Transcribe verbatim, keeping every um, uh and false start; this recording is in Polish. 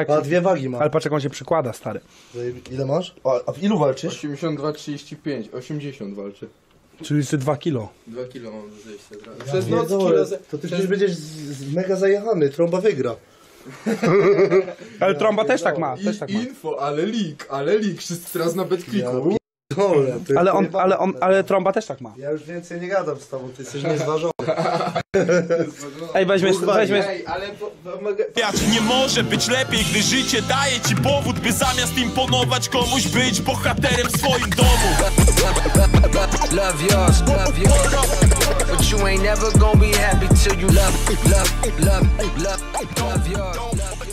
jak... Ma dwie wagi ma. Ale patrz jak on się przykłada, stary. Ile masz? A, a w ilu walczysz? osiemdziesiąt dwa trzydzieści pięć, osiemdziesiąt walczy. Czyli ty dwa kilo. dwa kilo mam zejście teraz. Ja Przez noc pierdolę, kilo... Ze... To ty przez... przecież będziesz z, z mega zajechany, trąba wygra. Ale trąba też tak ma, I, też tak ma. info, ale leak, ale leak, wszyscy teraz na BetClicku. Dole, Ale on, ale on, ale trąba też tak ma. Ja już więcej nie gadam z tobą, ty jesteś niezważony. Ej, weźmiesz, weźmiesz... Ej, ale po, po, mogę... Nie może być lepiej, gdy życie daje ci powód, by zamiast imponować komuś być bohaterem w swoim domu. Love yours, love yours, but you ain't never gonna be happy till you love, love, love, love, love yours.